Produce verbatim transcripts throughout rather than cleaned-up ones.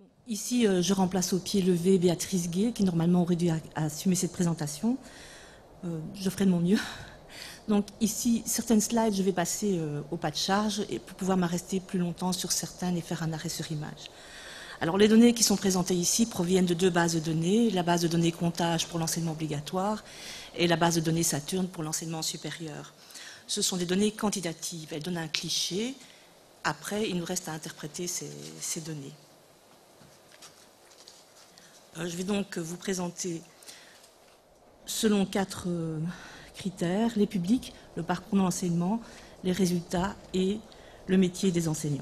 Ici, euh, je remplace au pied levé Béatrice Gay, qui normalement aurait dû assumer cette présentation. Euh, je ferai de mon mieux. Donc ici, certaines slides, je vais passer euh, au pas de charge et pour pouvoir m'arrêter plus longtemps sur certaines et faire un arrêt sur image. Alors les données qui sont présentées ici proviennent de deux bases de données, la base de données comptage pour l'enseignement obligatoire et la base de données Saturne pour l'enseignement supérieur. Ce sont des données quantitatives, elles donnent un cliché. Après, il nous reste à interpréter ces, ces données. Je vais donc vous présenter, selon quatre critères, les publics, le parcours d'enseignement, les résultats et le métier des enseignants.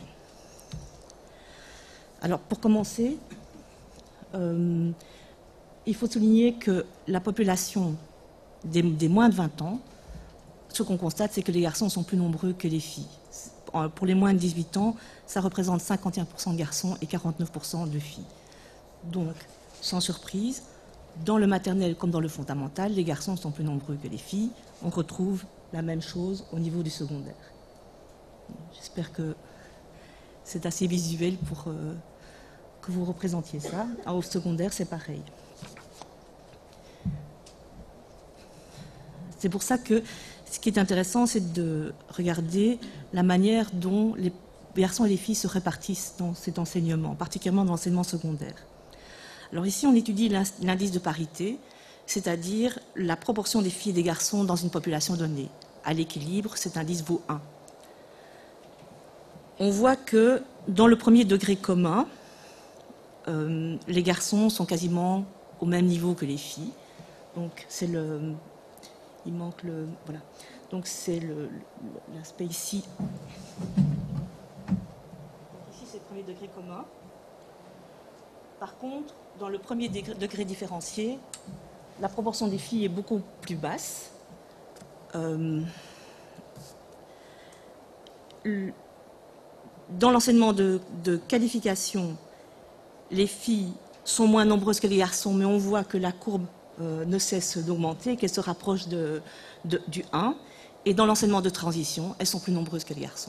Alors, pour commencer, euh, il faut souligner que la population des, des moins de vingt ans, ce qu'on constate, c'est que les garçons sont plus nombreux que les filles. Pour les moins de dix-huit ans, ça représente cinquante et un pour cent de garçons et quarante-neuf pour cent de filles. Donc, sans surprise, dans le maternel comme dans le fondamental, les garçons sont plus nombreux que les filles. On retrouve la même chose au niveau du secondaire. J'espère que c'est assez visuel pour euh, que vous représentiez ça. Au secondaire, c'est pareil. C'est pour ça que ce qui est intéressant, c'est de regarder la manière dont les garçons et les filles se répartissent dans cet enseignement, particulièrement dans l'enseignement secondaire. Alors ici, on étudie l'indice de parité, c'est-à-dire la proportion des filles et des garçons dans une population donnée. À l'équilibre, cet indice vaut un. On voit que dans le premier degré commun, euh, les garçons sont quasiment au même niveau que les filles. Donc c'est le... Il manque le... Voilà. Donc c'est l'aspect ici. Ici, c'est le premier degré commun. Par contre, dans le premier degré différencié, la proportion des filles est beaucoup plus basse. Euh, dans l'enseignement de, de qualification, les filles sont moins nombreuses que les garçons, mais on voit que la courbe euh, ne cesse d'augmenter, qu'elle se rapproche de, de, du un. Et dans l'enseignement de transition, elles sont plus nombreuses que les garçons.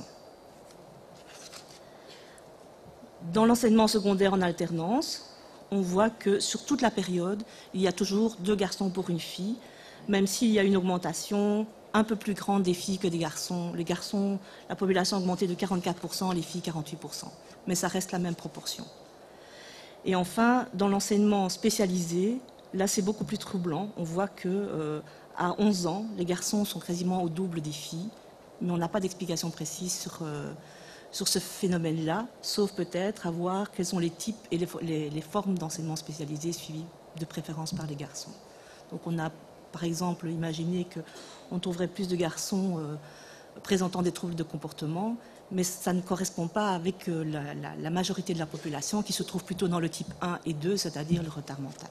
Dans l'enseignement secondaire en alternance, on voit que sur toute la période, il y a toujours deux garçons pour une fille, même s'il y a une augmentation un peu plus grande des filles que des garçons. Les garçons, la population a augmenté de quarante-quatre pour cent, les filles quarante-huit pour cent. Mais ça reste la même proportion. Et enfin, dans l'enseignement spécialisé, là c'est beaucoup plus troublant. On voit que euh, à onze ans, les garçons sont quasiment au double des filles, mais on n'a pas d'explication précise sur... Euh, sur ce phénomène-là, sauf peut-être à voir quels sont les types et les, les, les formes d'enseignement spécialisé suivis de préférence par les garçons. Donc on a par exemple imaginé qu'on trouverait plus de garçons euh, présentant des troubles de comportement, mais ça ne correspond pas avec euh, la, la, la majorité de la population qui se trouve plutôt dans le type un et deux, c'est-à-dire le retard mental.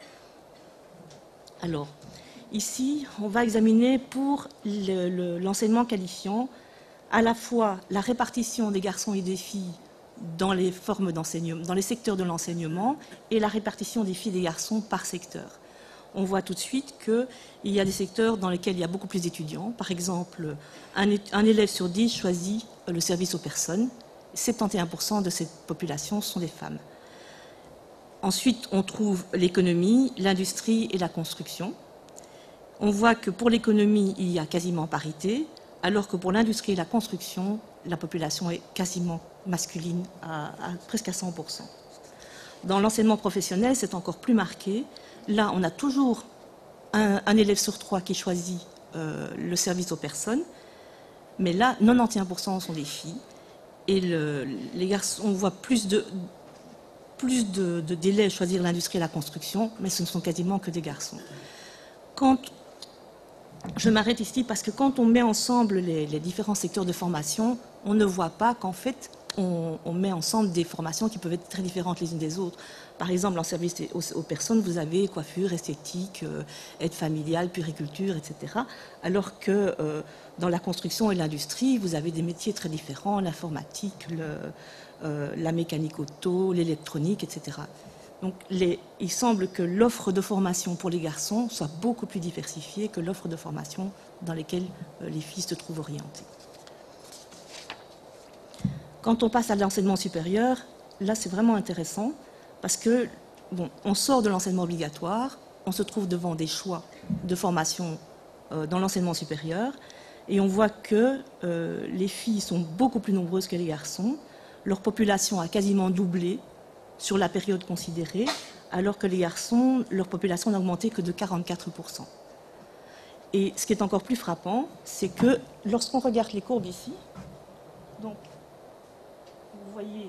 Alors, ici, on va examiner pour l'enseignement le, le, qualifiant à la fois la répartition des garçons et des filles dans les formes d'enseignement, dans les secteurs de l'enseignement, et la répartition des filles et des garçons par secteur. On voit tout de suite qu'il y a des secteurs dans lesquels il y a beaucoup plus d'étudiants. Par exemple, un, un élève sur dix choisit le service aux personnes. soixante et un pour cent de cette population sont des femmes. Ensuite, on trouve l'économie, l'industrie et la construction. On voit que pour l'économie, il y a quasiment parité, alors que pour l'industrie et la construction, la population est quasiment masculine, à, à, presque à cent pour cent. Dans l'enseignement professionnel, c'est encore plus marqué. Là, on a toujours un, un élève sur trois qui choisit euh, le service aux personnes, mais là, quatre-vingt-onze pour cent sont des filles. Et le, les garçons, on voit plus de plus de, de d'élèves choisir l'industrie et la construction, mais ce ne sont quasiment que des garçons. Quand Je m'arrête ici parce que quand on met ensemble les, les différents secteurs de formation, on ne voit pas qu'en fait, on, on met ensemble des formations qui peuvent être très différentes les unes des autres. Par exemple, en service aux, aux personnes, vous avez coiffure, esthétique, euh, aide familiale, puériculture, et cetera. Alors que euh, dans la construction et l'industrie, vous avez des métiers très différents, l'informatique, le, euh, la mécanique auto, l'électronique, et cetera. Donc, les, il semble que l'offre de formation pour les garçons soit beaucoup plus diversifiée que l'offre de formation dans lesquelles euh, les filles se trouvent orientées. Quand on passe à l'enseignement supérieur, là, c'est vraiment intéressant Parce que, bon, on sort de l'enseignement obligatoire, on se trouve devant des choix de formation euh, dans l'enseignement supérieur, et on voit que euh, les filles sont beaucoup plus nombreuses que les garçons. Leur population a quasiment doublé sur la période considérée, alors que les garçons, leur population n'a augmenté que de quarante-quatre pour cent. Et ce qui est encore plus frappant, c'est que lorsqu'on regarde les courbes ici, donc, vous voyez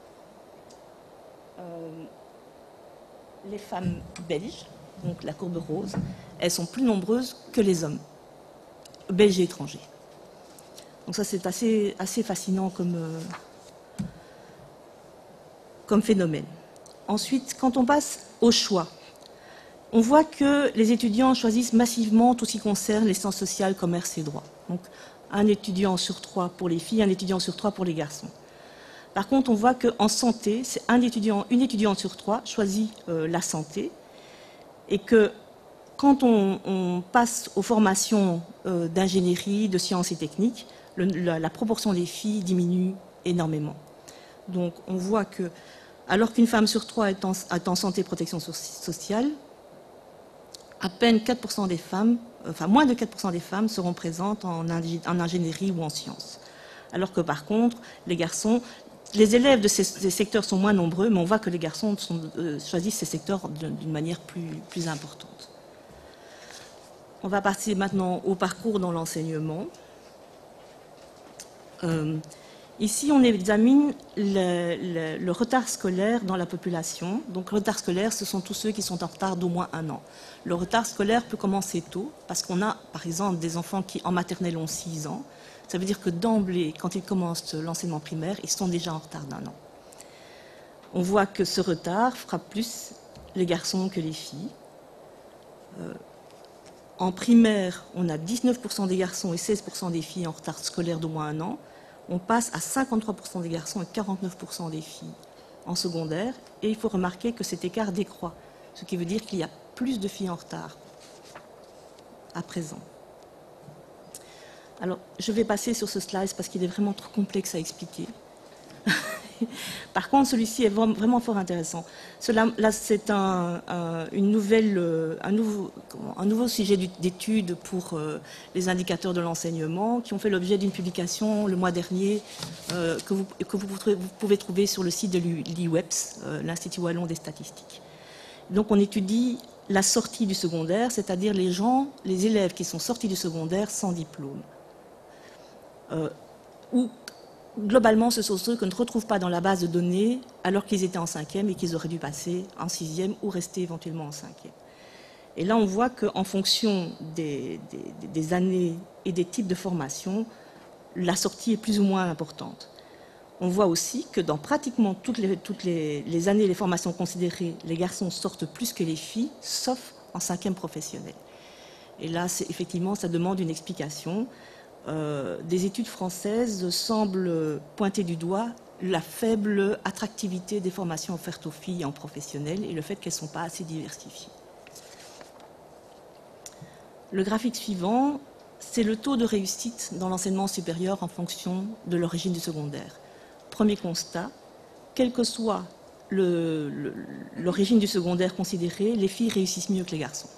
euh, les femmes belges, donc la courbe rose, elles sont plus nombreuses que les hommes, belges et étrangers. Donc ça, c'est assez, assez fascinant comme, euh, comme phénomène. Ensuite, quand on passe au choix, on voit que les étudiants choisissent massivement tout ce qui concerne les sciences sociales, commerce et droit. Donc, un étudiant sur trois pour les filles, un étudiant sur trois pour les garçons. Par contre, on voit qu'en santé, c'est un étudiant, une étudiante sur trois choisit euh, la santé, et que quand on, on passe aux formations euh, d'ingénierie, de sciences et techniques, le, la, la proportion des filles diminue énormément. Donc, on voit que, alors qu'une femme sur trois est en, est en santé et protection sociale, à peine quatre pour cent des femmes, enfin moins de quatre pour cent des femmes seront présentes en, en ingénierie ou en sciences. Alors que par contre, les garçons, les élèves de ces, ces secteurs sont moins nombreux, mais on voit que les garçons sont, euh, choisissent ces secteurs d'une manière plus, plus importante. On va passer maintenant au parcours dans l'enseignement. Euh, Ici, on examine le, le, le retard scolaire dans la population. Donc, le retard scolaire, ce sont tous ceux qui sont en retard d'au moins un an. Le retard scolaire peut commencer tôt, parce qu'on a, par exemple, des enfants qui, en maternelle, ont six ans. Ça veut dire que d'emblée, quand ils commencent l'enseignement primaire, ils sont déjà en retard d'un an. On voit que ce retard frappe plus les garçons que les filles. Euh, en primaire, on a dix-neuf pour cent des garçons et seize pour cent des filles en retard scolaire d'au moins un an. On passe à cinquante-trois pour cent des garçons et quarante-neuf pour cent des filles en secondaire. Et il faut remarquer que cet écart décroît, ce qui veut dire qu'il y a plus de filles en retard à présent. Alors, je vais passer sur ce slide parce qu'il est vraiment trop complexe à expliquer. Par contre, celui-ci est vraiment fort intéressant. Cela, là, c'est un, un, une nouvelle, un, nouveau, un nouveau sujet d'étude pour euh, les indicateurs de l'enseignement qui ont fait l'objet d'une publication le mois dernier euh, que, vous, que vous, vous pouvez trouver sur le site de l'I W E P S, euh, l'Institut Wallon des statistiques. Donc, on étudie la sortie du secondaire, c'est-à-dire les gens, les élèves qui sont sortis du secondaire sans diplôme. Euh, ou globalement, ce sont ceux qu'on ne retrouve pas dans la base de données alors qu'ils étaient en cinquième et qu'ils auraient dû passer en sixième ou rester éventuellement en cinquième. Et là, on voit qu'en fonction des, des, des années et des types de formation, la sortie est plus ou moins importante. On voit aussi que dans pratiquement toutes les, toutes les, les années et les formations considérées, les garçons sortent plus que les filles, sauf en cinquième professionnel. Et là, effectivement, ça demande une explication. Euh, des études françaises semblent pointer du doigt la faible attractivité des formations offertes aux filles en professionnel et le fait qu'elles ne sont pas assez diversifiées. Le graphique suivant, c'est le taux de réussite dans l'enseignement supérieur en fonction de l'origine du secondaire. Premier constat, quelle que soit l'origine du secondaire considérée, les filles réussissent mieux que les garçons.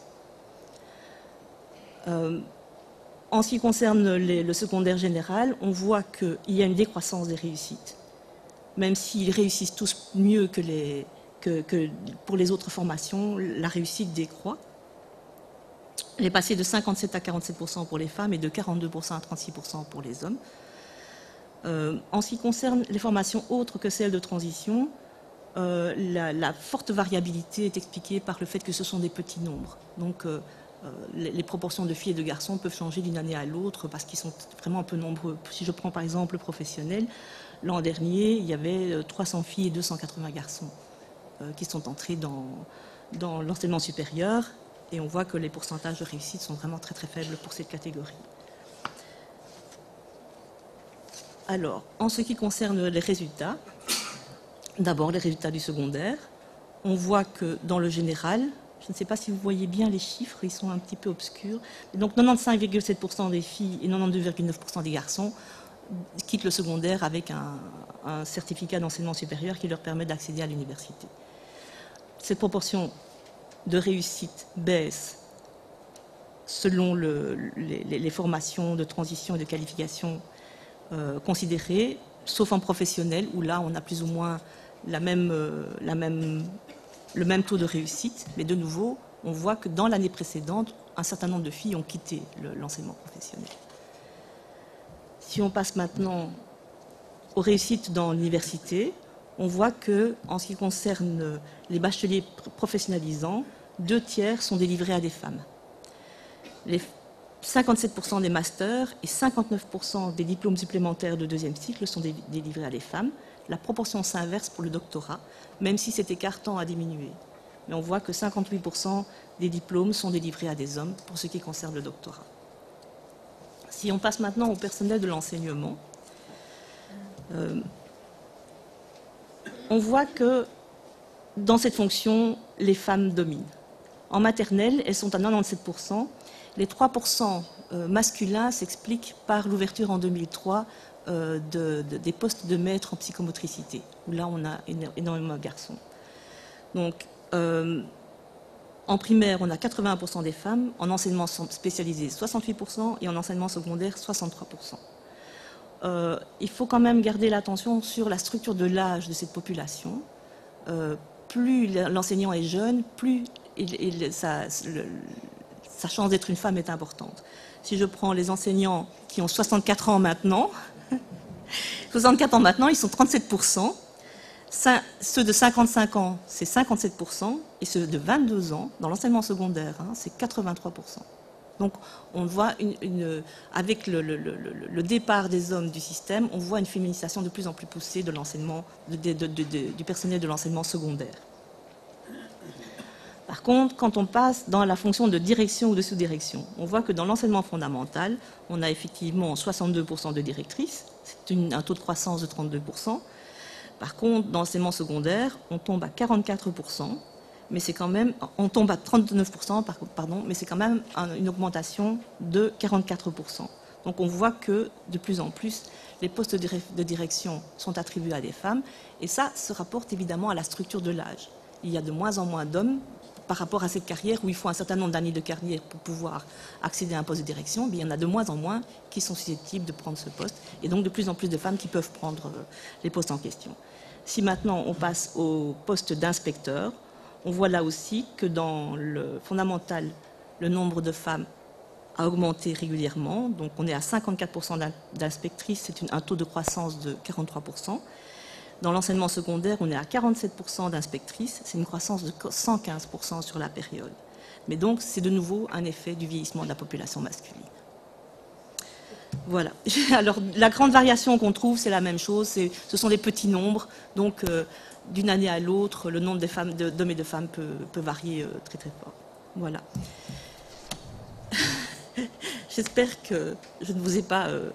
Euh, En ce qui concerne les, le secondaire général, on voit qu'il y a une décroissance des réussites. Même s'ils réussissent tous mieux que, les, que, que pour les autres formations, la réussite décroît. Elle est passée de cinquante-sept à quarante-sept pour cent pour les femmes et de quarante-deux pour cent à trente-six pour cent pour les hommes. Euh, en ce qui concerne les formations autres que celles de transition, euh, la, la forte variabilité est expliquée par le fait que ce sont des petits nombres. Donc, euh, Euh, les, les proportions de filles et de garçons peuvent changer d'une année à l'autre parce qu'ils sont vraiment un peu nombreux. Si je prends par exemple le professionnel, l'an dernier, il y avait trois cents filles et deux cent quatre-vingts garçons euh, qui sont entrés dans, dans l'enseignement supérieur et on voit que les pourcentages de réussite sont vraiment très très faibles pour cette catégorie. Alors, en ce qui concerne les résultats, d'abord les résultats du secondaire, on voit que dans le général, je ne sais pas si vous voyez bien les chiffres, ils sont un petit peu obscurs. Donc quatre-vingt-quinze virgule sept pour cent des filles et quatre-vingt-douze virgule neuf pour cent des garçons quittent le secondaire avec un, un certificat d'enseignement supérieur qui leur permet d'accéder à l'université. cette proportion de réussite baisse selon le, les, les formations de transition et de qualification euh, considérées, sauf en professionnel, où là, on a plus ou moins la même, euh, la même, le même taux de réussite. Mais de nouveau, on voit que dans l'année précédente, un certain nombre de filles ont quitté l'enseignement professionnel. Si on passe maintenant aux réussites dans l'université, on voit que, en ce qui concerne les bacheliers professionnalisants, deux tiers sont délivrés à des femmes. Les cinquante-sept pour cent des masters et cinquante-neuf pour cent des diplômes supplémentaires de deuxième cycle sont délivrés à des femmes. La proportion s'inverse pour le doctorat, même si cet écart tend à diminuer. Mais on voit que cinquante-huit pour cent des diplômes sont délivrés à des hommes pour ce qui concerne le doctorat. Si on passe maintenant au personnel de l'enseignement, euh, on voit que dans cette fonction, les femmes dominent. En maternelle, elles sont à quatre-vingt-dix-sept pour cent. Les trois pour cent masculins s'expliquent par l'ouverture en deux mille trois euh, de, de, des postes de maître en psychomotricité, où là, on a énormément de garçons. Donc, euh, en primaire, on a quatre-vingts pour cent des femmes, en enseignement spécialisé, soixante-huit pour cent, et en enseignement secondaire, soixante-trois pour cent. Euh, il faut quand même garder l'attention sur la structure de l'âge de cette population. Euh, plus l'enseignant est jeune, plus il, il, sa, le, sa chance d'être une femme est importante. Si je prends les enseignants qui ont soixante-quatre ans maintenant, soixante-quatre ans maintenant, ils sont trente-sept pour cent. Ceux de cinquante-cinq ans, c'est cinquante-sept pour cent, et ceux de vingt-deux ans, dans l'enseignement secondaire, hein, c'est quatre-vingt-trois pour cent. Donc, on voit, une, une, avec le, le, le, le départ des hommes du système, on voit une féminisation de plus en plus poussée de l'enseignement, de, de, de, de, du personnel de l'enseignement secondaire. Par contre, quand on passe dans la fonction de direction ou de sous-direction, on voit que dans l'enseignement fondamental, on a effectivement soixante-deux pour cent de directrices, c'est un taux de croissance de trente-deux pour cent. Par contre, dans l'enseignement secondaire, on tombe à quarante-quatre pour cent, mais c'est quand même, on tombe à trente-neuf pour cent, pardon, mais c'est quand même une augmentation de quarante-quatre pour cent. Donc on voit que de plus en plus, les postes de direction sont attribués à des femmes, et ça se rapporte évidemment à la structure de l'âge. Il y a de moins en moins d'hommes par rapport à cette carrière où il faut un certain nombre d'années de carrière pour pouvoir accéder à un poste de direction. Mais il y en a de moins en moins qui sont susceptibles de prendre ce poste, et donc de plus en plus de femmes qui peuvent prendre les postes en question. Si maintenant on passe au poste d'inspecteur, on voit là aussi que dans le fondamental, le nombre de femmes a augmenté régulièrement. Donc on est à cinquante-quatre pour cent d'inspectrices, c'est un taux de croissance de quarante-trois pour cent. Dans l'enseignement secondaire, on est à quarante-sept pour cent d'inspectrices, c'est une croissance de cent quinze pour cent sur la période. Mais donc c'est de nouveau un effet du vieillissement de la population masculine. Voilà. Alors, la grande variation qu'on trouve, c'est la même chose. Ce sont des petits nombres. Donc, euh, d'une année à l'autre, le nombre d'hommes et de femmes peut, peut varier euh, très très fort. Voilà. J'espère que je ne vous ai pas... Euh...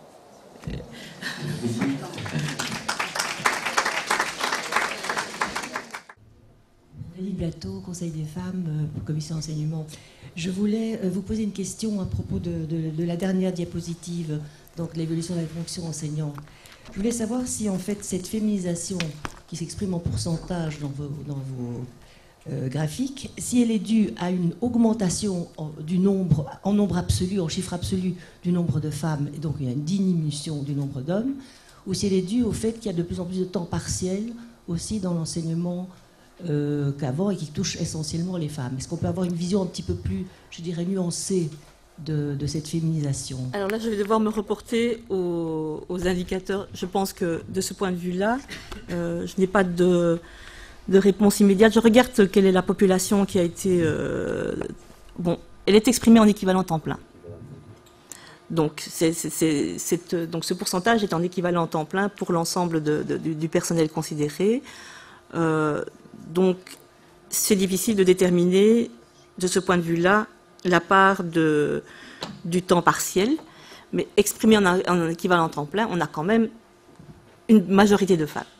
Nelly Blateau, Conseil des femmes, euh, Commission enseignement. Je voulais euh, vous poser une question à propos de, de, de la dernière diapositive, donc l'évolution de la fonction enseignante. Je voulais savoir si en fait cette féminisation qui s'exprime en pourcentage dans vos, dans vos euh, graphiques, si elle est due à une augmentation en, du nombre, en nombre absolu, en chiffre absolu du nombre de femmes, et donc il y a une diminution du nombre d'hommes, ou si elle est due au fait qu'il y a de plus en plus de temps partiel aussi dans l'enseignement Euh, qu'avant et qui touche essentiellement les femmes. Est-ce qu'on peut avoir une vision un petit peu plus, je dirais, nuancée de, de cette féminisation? Alors là, je vais devoir me reporter aux, aux indicateurs. Je pense que de ce point de vue-là, euh, je n'ai pas de, de réponse immédiate. Je regarde quelle est la population qui a été... Euh, bon, elle est exprimée en équivalent temps plein. Donc, c'est, c'est, c'est, c'est, donc ce pourcentage est en équivalent temps plein pour l'ensemble de, de, du, du personnel considéré. Euh, donc, c'est difficile de déterminer, de ce point de vue-là, la part de, du temps partiel, mais exprimé en, en équivalent temps plein, on a quand même une majorité de femmes.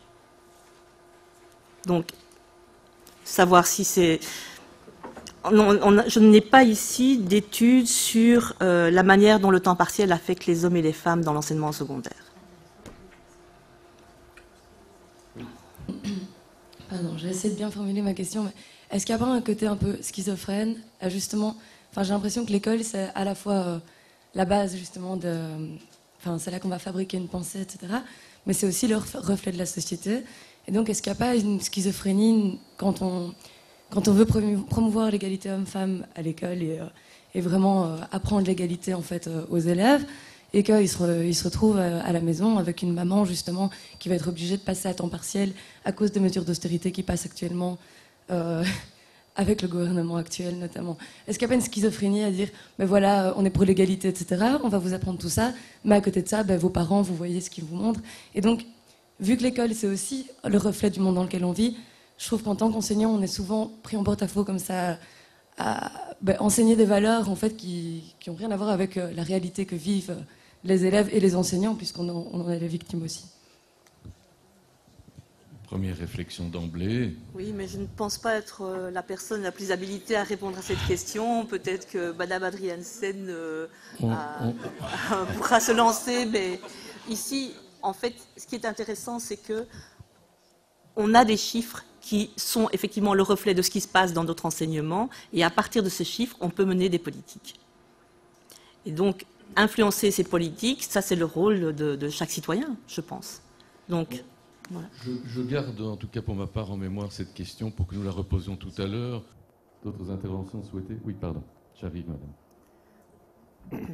Donc, savoir si c'est... On, on a, je n'ai pas ici d'études sur euh, la manière dont le temps partiel affecte les hommes et les femmes dans l'enseignement secondaire. Euh, Pardon, j'ai essayé de bien formuler ma question, mais est-ce qu'il n'y a pas un côté un peu schizophrène à justement, enfin, j'ai l'impression que l'école, c'est à la fois euh, la base, justement, de... Enfin, c'est là qu'on va fabriquer une pensée, et cetera. Mais c'est aussi le reflet de la société. Et donc, est-ce qu'il n'y a pas une schizophrénie quand on, quand on veut promouvoir l'égalité homme-femme à l'école et, euh, et vraiment euh, apprendre l'égalité, en fait, euh, aux élèves, et qu'ils se, ils se retrouvent à la maison avec une maman, justement, qui va être obligée de passer à temps partiel à cause des mesures d'austérité qui passent actuellement euh, avec le gouvernement actuel, notamment. Est-ce qu'il n'y a pas une schizophrénie à dire, ben voilà, on est pour l'égalité, et cetera, on va vous apprendre tout ça, mais à côté de ça, ben, vos parents, vous voyez ce qu'ils vous montrent. Et donc, vu que l'école, c'est aussi le reflet du monde dans lequel on vit, je trouve qu'en tant qu'enseignant, on est souvent pris en porte-à-faux comme ça, à ben, enseigner des valeurs, en fait, qui n'ont rien à voir avec euh, la réalité que vivent euh, les élèves et les enseignants, puisqu'on en, on en est les victimes aussi. Première réflexion d'emblée. Oui, mais je ne pense pas être euh, la personne la plus habilitée à répondre à cette question. Peut-être que Madame Adriaansen euh, on, a, on... a, pourra se lancer, mais ici, en fait, ce qui est intéressant, c'est que on a des chiffres qui sont effectivement le reflet de ce qui se passe dans notre enseignement, et à partir de ces chiffres, on peut mener des politiques. Et donc, influencer ces politiques, ça c'est le rôle de, de chaque citoyen, je pense. Donc, voilà. je, je garde en tout cas pour ma part en mémoire cette question pour que nous la reposions tout à l'heure. D'autres interventions souhaitées? Oui, pardon. J'arrive, madame.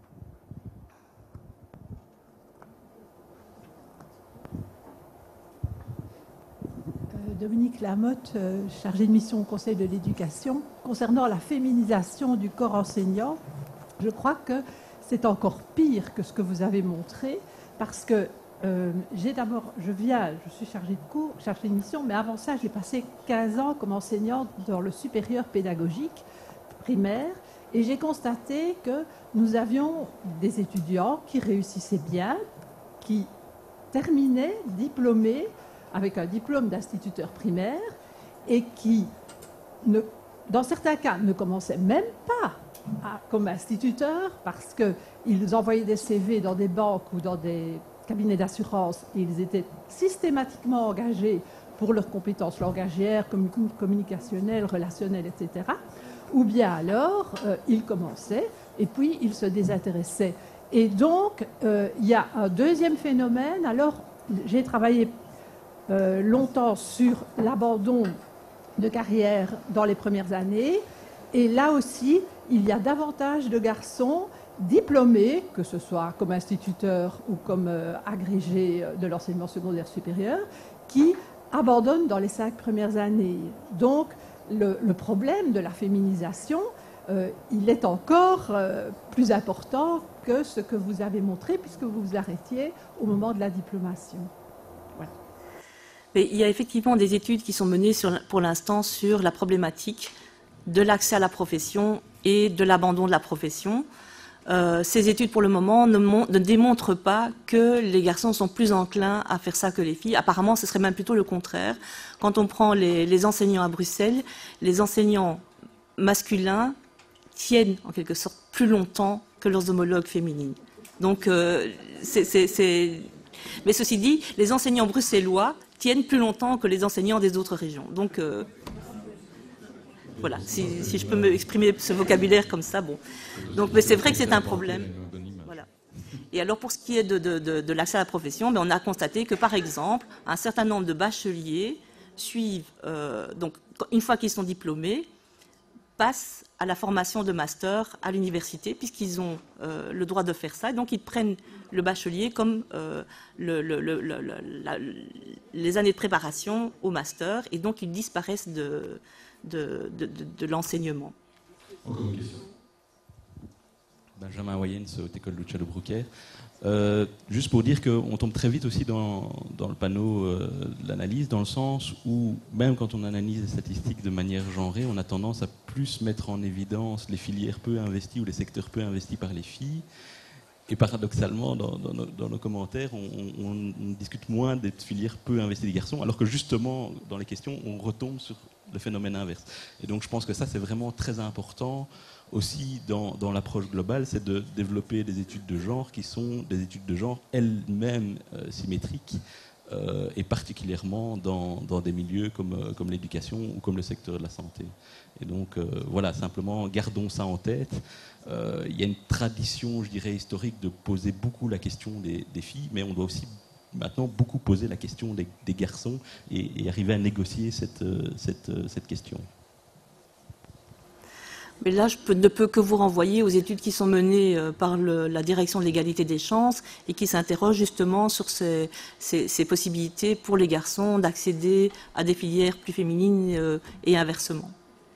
Dominique Lamotte, chargée de mission au Conseil de l'éducation. Concernant la féminisation du corps enseignant, je crois que c'est encore pire que ce que vous avez montré, parce que euh, j'ai d'abord, je viens, je suis chargée de cours, chargée de mission, mais avant ça, j'ai passé quinze ans comme enseignante dans le supérieur pédagogique primaire, et j'ai constaté que nous avions des étudiants qui réussissaient bien, qui terminaient diplômés, avec un diplôme d'instituteur primaire, et qui, ne, dans certains cas, ne commençaient même pas à, comme instituteurs, parce qu'ils envoyaient des C V dans des banques ou dans des cabinets d'assurance, et ils étaient systématiquement engagés pour leurs compétences langagières, communicationnelles, relationnelles, et cetera. Ou bien alors, euh, ils commençaient, et puis ils se désintéressaient. Et donc, euh, il y a un deuxième phénomène. Alors, j'ai travaillé Euh, longtemps sur l'abandon de carrière dans les premières années. Et là aussi, il y a davantage de garçons diplômés, que ce soit comme instituteurs ou comme euh, agrégés de l'enseignement secondaire supérieur, qui abandonnent dans les cinq premières années. Donc, le, le problème de la féminisation, euh, il est encore euh, plus important que ce que vous avez montré, puisque vous vous arrêtiez au moment de la diplomation. Voilà. Mais il y a effectivement des études qui sont menées sur, pour l'instant sur la problématique de l'accès à la profession et de l'abandon de la profession. Euh, ces études, pour le moment, ne, ne démontrent pas que les garçons sont plus enclins à faire ça que les filles. Apparemment, ce serait même plutôt le contraire. Quand on prend les, les enseignants à Bruxelles, les enseignants masculins tiennent en quelque sorte plus longtemps que leurs homologues féminines. Donc, euh, c'est, c'est, c'est... mais ceci dit, les enseignants bruxellois tiennent plus longtemps que les enseignants des autres régions. Donc, euh, voilà, si, si je peux me exprimer ce vocabulaire comme ça, bon. Donc, mais c'est vrai que c'est un problème. Voilà. Et alors, pour ce qui est de, de, de, de l'accès à la profession, ben, on a constaté que, par exemple, un certain nombre de bacheliers suivent, euh, donc, une fois qu'ils sont diplômés, passent à la formation de master à l'université, puisqu'ils ont euh, le droit de faire ça. Et donc, ils prennent le bachelier comme euh, le, le, le, le, la, les années de préparation au master, et donc ils disparaissent de, de, de, de, de l'enseignement. Encore une question. Benjamin Wayens, haute école Lucia de Brouckère. Euh, juste pour dire qu'on tombe très vite aussi dans, dans le panneau euh, de l'analyse, dans le sens où, même quand on analyse les statistiques de manière genrée, on a tendance à plus mettre en évidence les filières peu investies ou les secteurs peu investis par les filles. Et paradoxalement, dans, dans, nos, dans nos commentaires, on, on, on discute moins des filières peu investies des garçons, alors que justement, dans les questions, on retombe sur le phénomène inverse. Et donc je pense que ça, c'est vraiment très important aussi dans, dans l'approche globale, c'est de développer des études de genre qui sont des études de genre elles-mêmes euh, symétriques euh, et particulièrement dans, dans des milieux comme, comme l'éducation ou comme le secteur de la santé. Et donc euh, voilà, simplement gardons ça en tête. Euh, il y a une tradition, je dirais, historique de poser beaucoup la question des, des filles, mais on doit aussi maintenant beaucoup poser la question des, des garçons et, et arriver à négocier cette, cette, cette question. Mais là, je peux, ne peux que vous renvoyer aux études qui sont menées euh, par le, la direction de l'égalité des chances et qui s'interrogent justement sur ces, ces, ces possibilités pour les garçons d'accéder à des filières plus féminines euh, et inversement.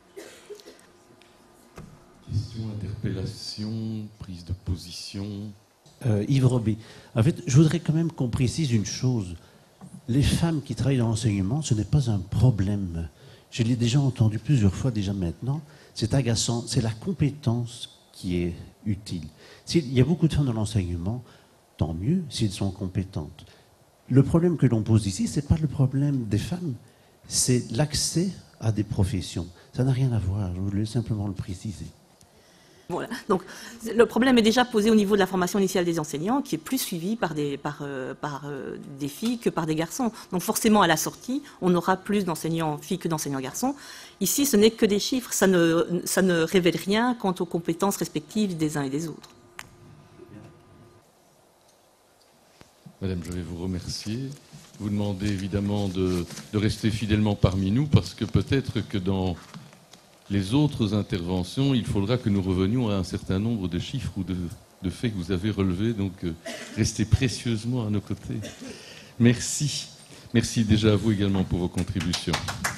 Question, interpellation, prise de position. Euh, Yves Robé. En fait, je voudrais quand même qu'on précise une chose. Les femmes qui travaillent dans l'enseignement, ce n'est pas un problème. Je l'ai déjà entendu plusieurs fois déjà maintenant. C'est agaçant. C'est la compétence qui est utile. S'il y a beaucoup de femmes dans l'enseignement, tant mieux si elles sont compétentes. Le problème que l'on pose ici, ce n'est pas le problème des femmes, c'est l'accès à des professions. Ça n'a rien à voir, je voulais simplement le préciser. Voilà. Donc, le problème est déjà posé au niveau de la formation initiale des enseignants, qui est plus suivie par des, par, euh, par, euh, des filles que par des garçons. Donc forcément, à la sortie, on aura plus d'enseignants filles que d'enseignants garçons. Ici, ce n'est que des chiffres, ça ne, ça ne révèle rien quant aux compétences respectives des uns et des autres. Madame, je vais vous remercier. Vous demandez évidemment de, de rester fidèlement parmi nous, parce que peut-être que dans les autres interventions, il faudra que nous revenions à un certain nombre de chiffres ou de, de faits que vous avez relevés. Donc, euh, restez précieusement à nos côtés. Merci. Merci déjà à vous également pour vos contributions.